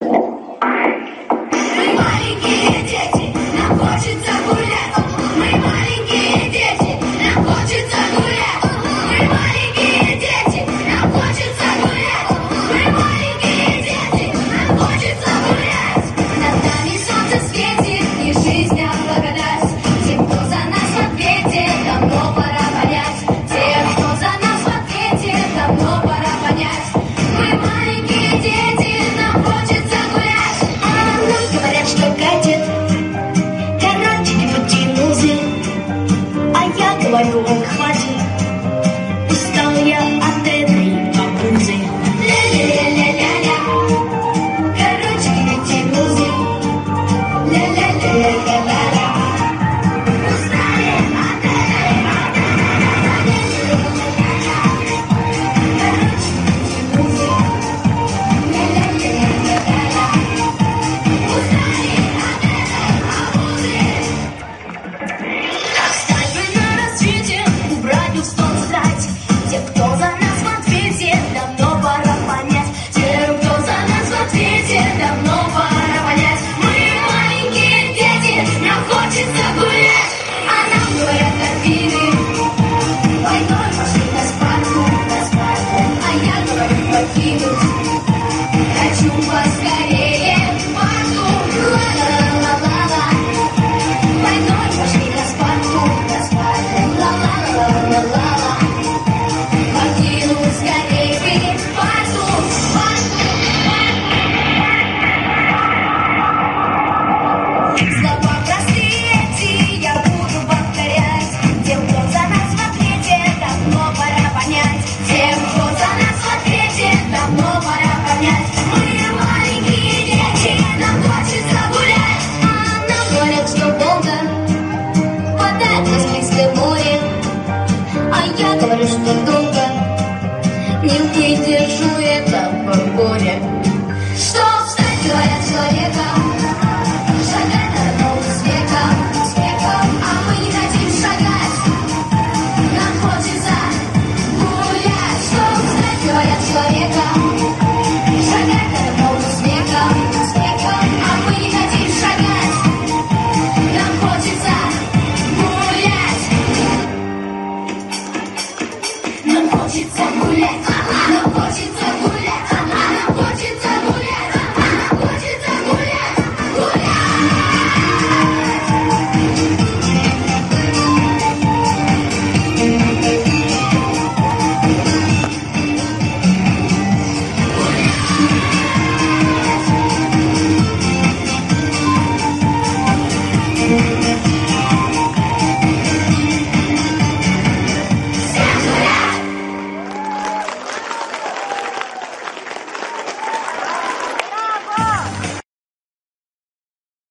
Говорю, хватит, устал я от этой папузы. Ля-ля-ля-ля-ля-ля, короче, эти музы. Ля-ля-ля-ля-ля-ля, устали от этой хочу поскорее в парку, ла-ла-ла-ла-ла. Войной пошли на спарку, ла-ла-ла-ла-ла-ла. Покинуть скорее бы парку, слова простые эти я буду повторять. Тем, кто за нас в ответе, давно пора понять. Тем, кто за нас в ответе, давно пора понять. Мы маленькие дети, нам хочется гулять. А нам говорят, что долго хватает нас близкое море. А я говорю, что долго не выдержу этого горя. Что